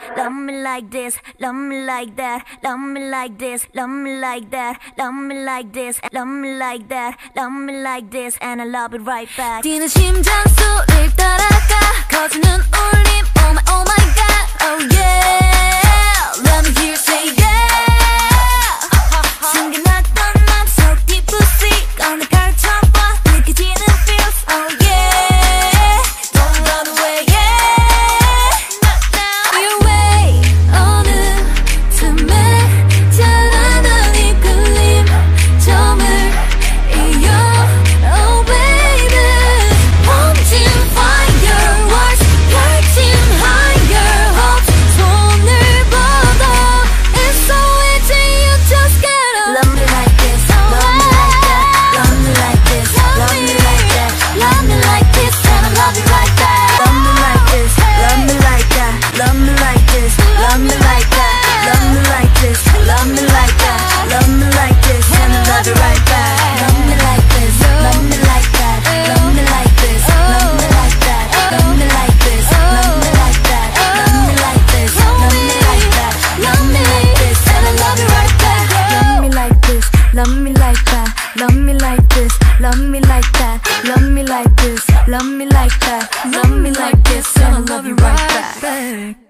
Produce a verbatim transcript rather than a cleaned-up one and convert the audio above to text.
love me like this, love me like that, love me like this, love me like that, love me like this, love me like that, love me like this, and I love it right back. 뛰는 심장 소리를 따라가 커지는 울림 oh my oh my god oh yeah let me hear you say yeah 숨겨놨던 맘속 깊이 꺼내 가르쳐봐 느껴지는 feels oh yeah don't run away yeah your way 어느 틈에 잘하던 이끌림 점을 이어 oh baby wanting fire words lighting higher hopes 손을 뻗어 it's so easy you just gotta Love me like this, love me like that, love me like this, love me like that, love me like this and I love you like that love me like this, love me like that, love me like this, love me like that, love me like this, love me like that, love me like this, and I love you right back. Love me like this, love me like that, love me like this, love me like that, love me like this, love me like that, love me like this, love me like that, love me like this, and I love you right back. Love me like this, love me like that, love me like this, love me like that, love me like this, love me like that, love me like this, and I love you right back.